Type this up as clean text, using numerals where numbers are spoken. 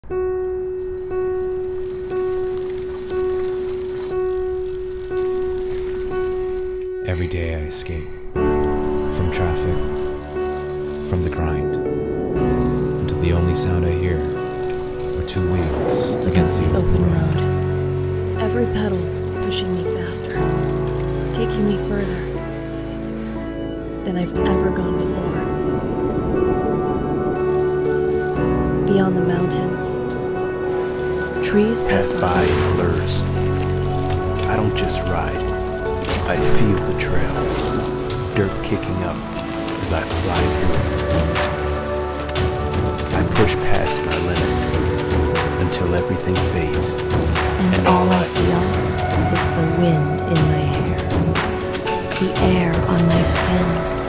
Every day I escape from traffic, from the grind, until the only sound I hear are two wheels against the open road. Every pedal pushing me faster, taking me further than I've ever gone before. Beyond the mountains, trees pass by in blurs. I don't just ride, I feel the trail, dirt kicking up as I fly through. I push past my limits until everything fades. And all I feel is the wind in my hair, the air on my skin.